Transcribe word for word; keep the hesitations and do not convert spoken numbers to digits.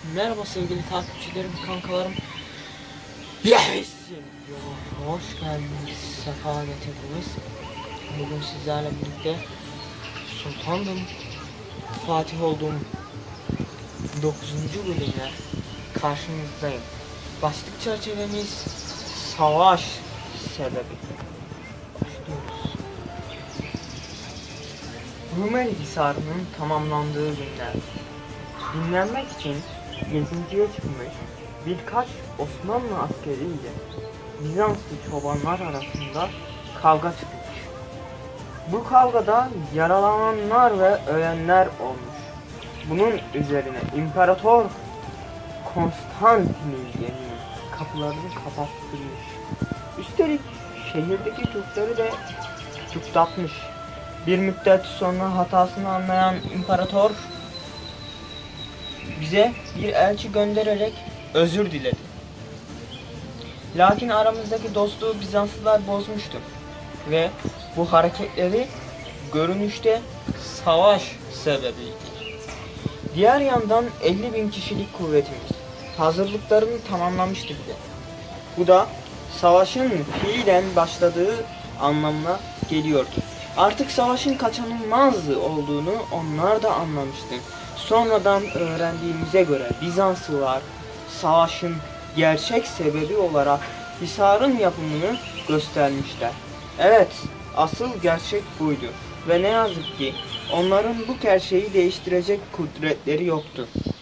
Merhaba sevgili takipçilerim, kankalarım. Yes! Hoş geldiniz, sefa getirdiniz. Bugün sizlerle birlikte Sultandım, Fatih olduğum dokuzuncu bölümle karşınızdayım. Başlık çerçevemiz savaş sebebi. Başlıyoruz. Rumeli Hisarı'nın tamamlandığı günler. Dinlenmek için gezintiye çıkmış birkaç Osmanlı askeriyle Bizanslı çobanlar arasında kavga çıkmış. Bu kavgada yaralananlar ve ölenler olmuş. Bunun üzerine İmparator Konstantiniyye'nin kapılarını kapattırmış. Üstelik şehirdeki Türkleri de tutuklatmış. Bir müddet sonra hatasını anlayan İmparator bize bir elçi göndererek özür diledi. Lakin aramızdaki dostluğu Bizanslılar bozmuştu ve bu hareketleri görünüşte savaş sebebiydi. Diğer yandan elli bin kişilik kuvvetimiz hazırlıklarını tamamlamıştı bile. Bu da savaşın fiilen başladığı anlamına geliyordu. Artık savaşın kaçınılmaz olduğunu onlar da anlamıştı. Sonradan öğrendiğimize göre Bizanslılar savaşın gerçek sebebi olarak Hisar'ın yapımını göstermişler. Evet, asıl gerçek buydu ve ne yazık ki onların bu gerçeği değiştirecek kudretleri yoktu.